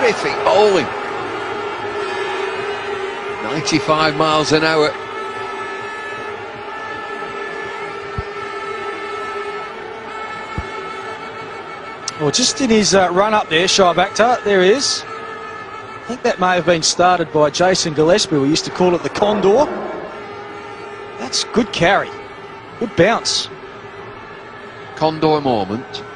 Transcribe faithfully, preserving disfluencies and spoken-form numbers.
terrific bowling. ninety-five miles an hour. Well, just in his uh, run up there, Shoaib Akhtar, there he is. I think that may have been started by Jason Gillespie. We used to call it the Condor. That's good carry. Good bounce. Condor moment.